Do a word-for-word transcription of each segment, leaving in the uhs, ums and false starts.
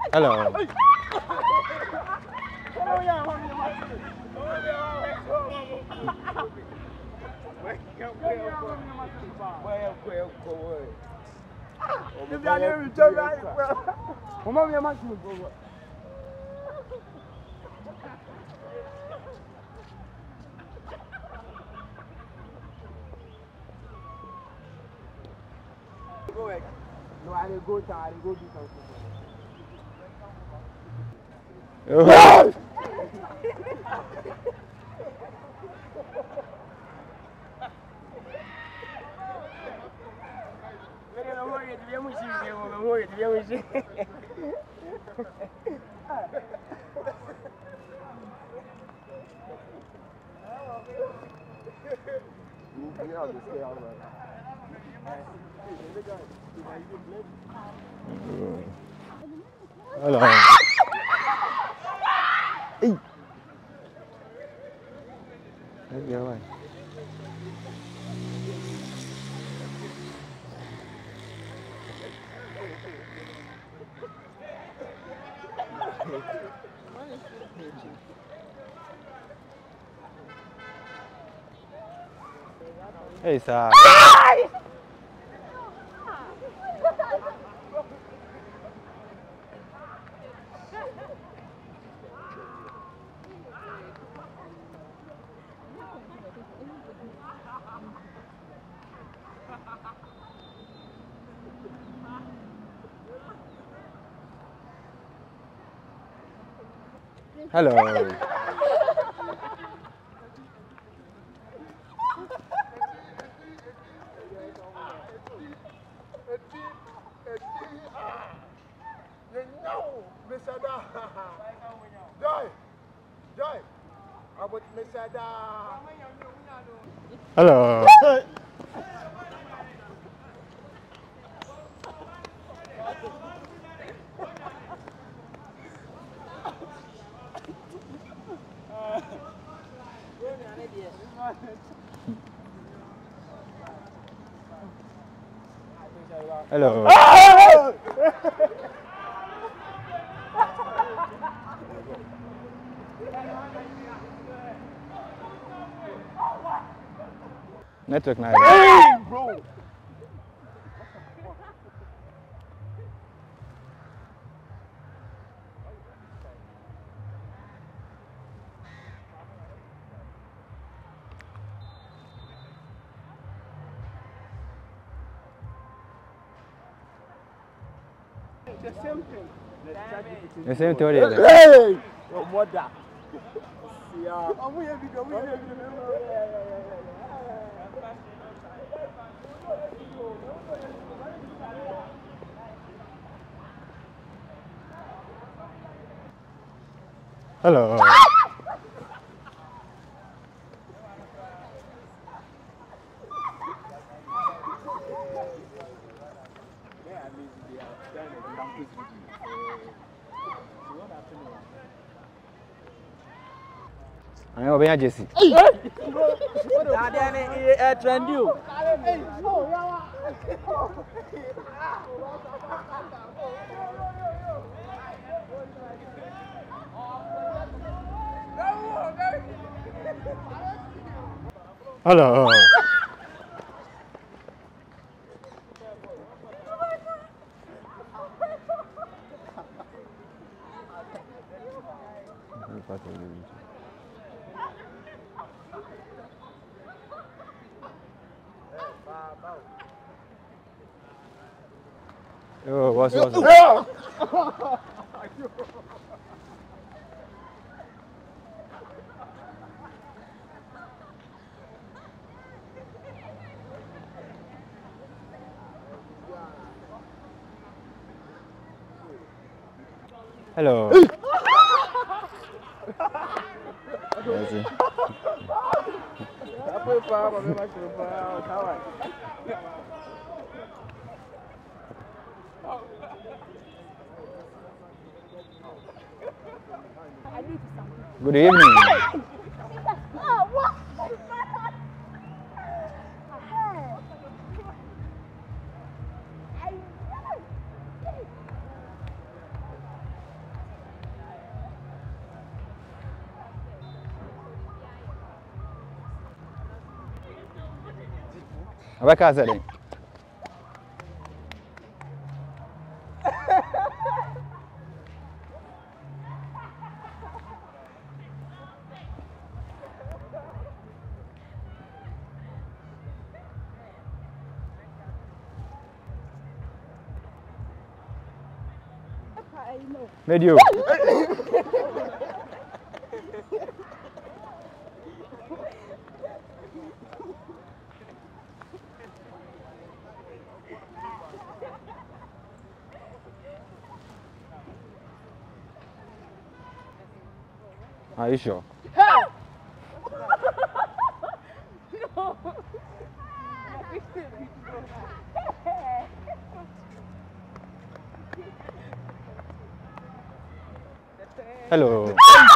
Hello. No, I didn't go to, I didn't go do something. Oh. Hello. Hey. Let's go away. Hey, sir. Hello. Joy! Joy! About Mister Da. Hello. Hello. Network now. Hey, bro! The same thing. The same theory. Hey! Your mother. Yeah. I'm here because we here. Hello. I know behind Jesse. Trend you. Hello. Oh, what's what's Hello. Good evening. Vai casa then. Medio. Are you sure? Hello.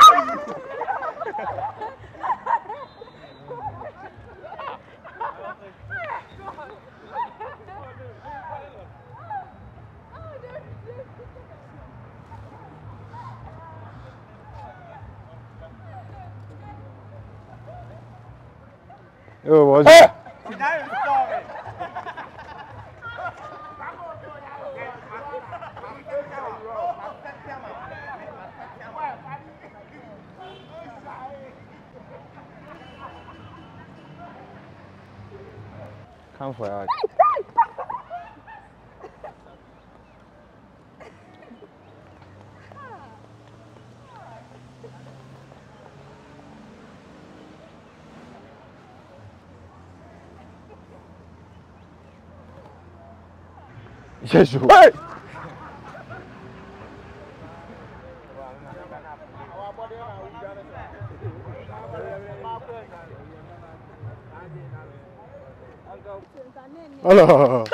Oh, was it? Come for it. Yes, you. Hey! Hello.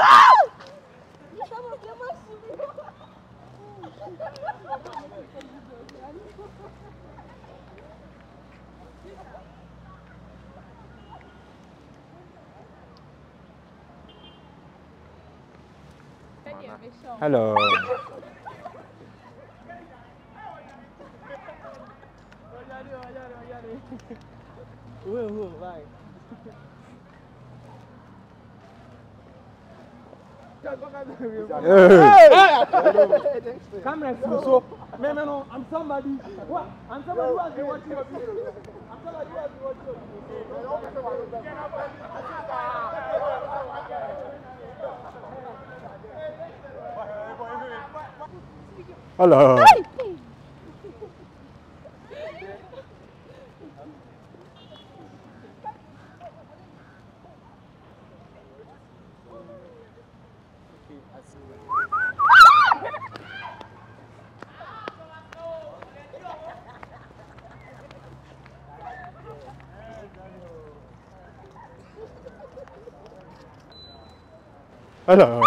Hello. Camera so, man, man, I'm somebody. What? I'm somebody who has been watching your video. I'm somebody who has been watching your video. Hello. Hello.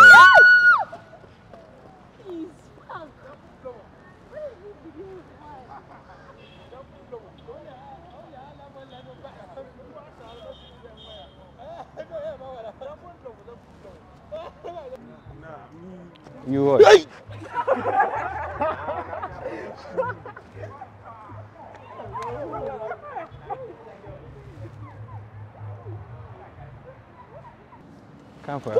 You what? Come for it.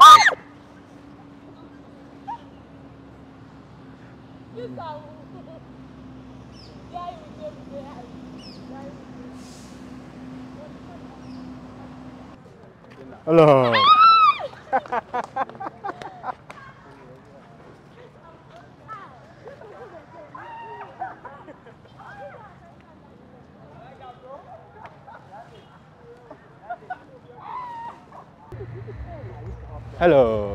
Hello. Hello.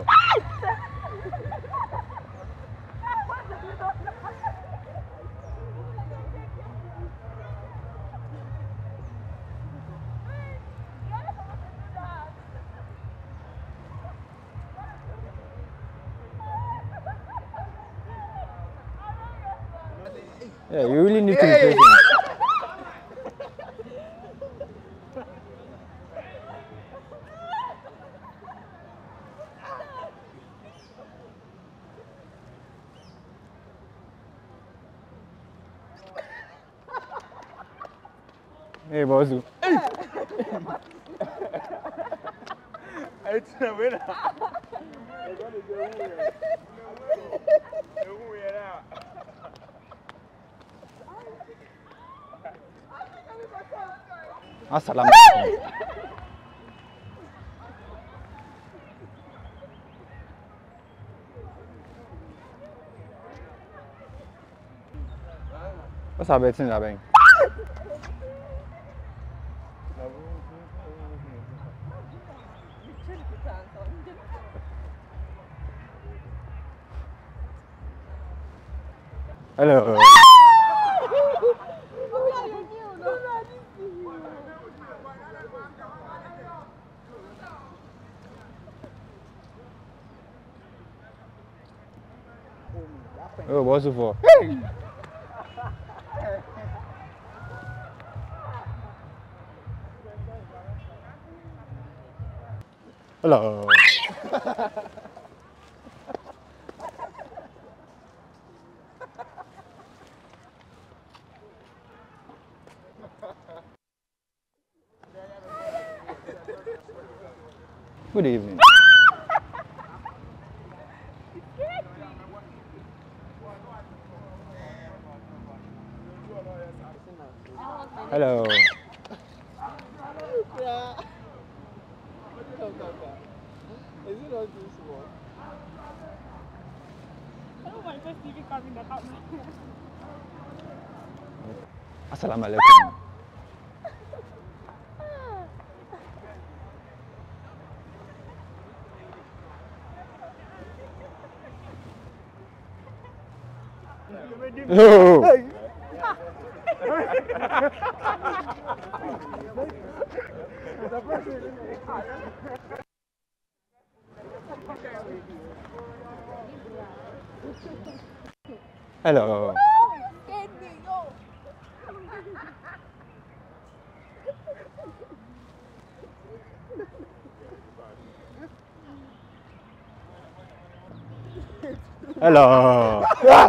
Yeah, you really need to be patient. Hey, boss. It's a winner. It's going to be a winner. Assalamu alaikum. What's up, betting that bang? Hello. Oh, what's it for? Hey! Hello. Good evening. Hello. Is it not this one? Oh my first T V coming that out. Assalamu alaikum. Oh. Hello. Hello.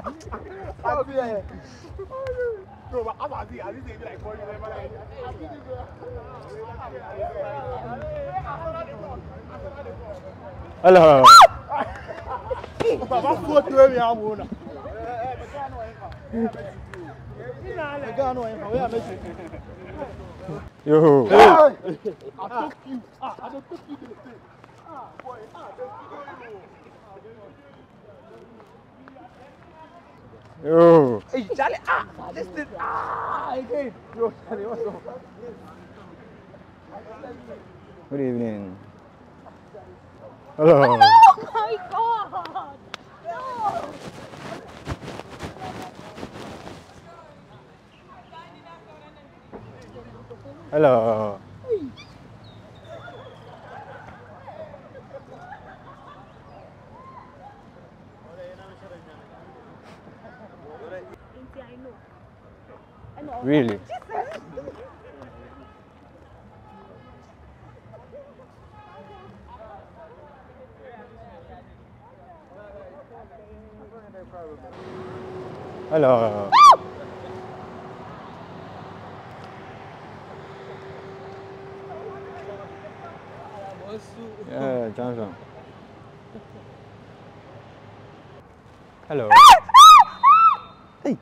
Bro, but I'm at this age like four years like Hello. Baba foto me amuna. Yo. I took you. Ah, I don't took you to the thing. Ah, boy. Ah, Yo. hey, Charlie. Ah, this thing. Ah, again. Yo, Charlie, what's up? Good evening. Hello. Oh my god! No! Hello. I know. Really? Hello. Yeah, Johnson. Hello. Hey.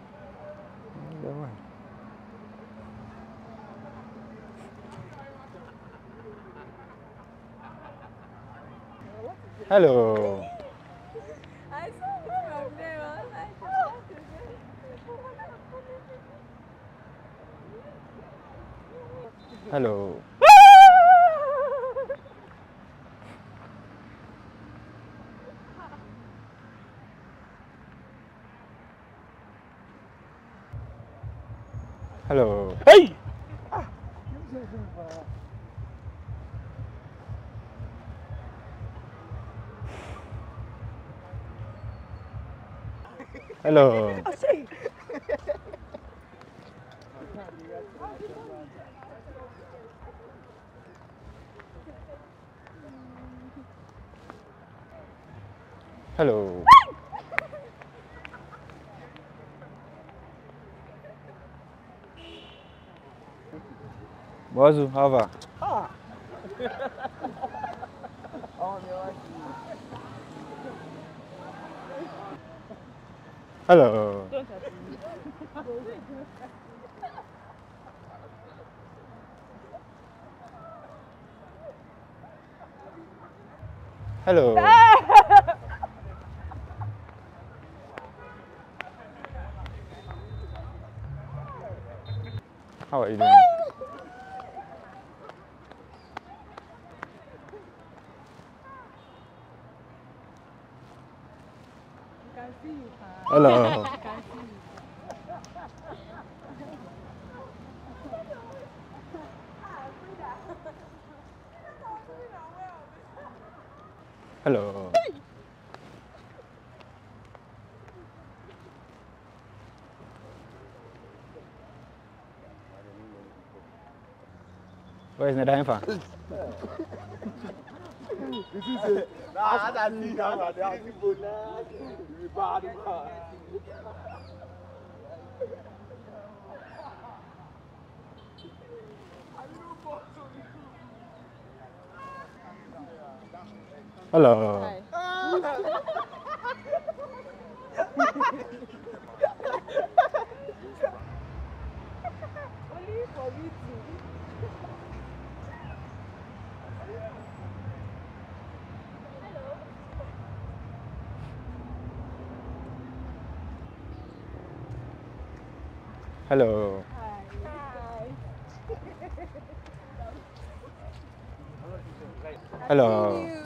Hello. I saw it from there. I was like, Hello. Hello. Hey! Hello. Hello. Bozu, Hava. Ah. Hello. Don't touch me. Hello. How are you doing? I can see you. Hello. I can see you. Hello. Where's Nadaimfa? Nah, I see camera. They are people now. You bad man. Hello. Hi. Only for me too. Hello. Hi. Hi. Hello.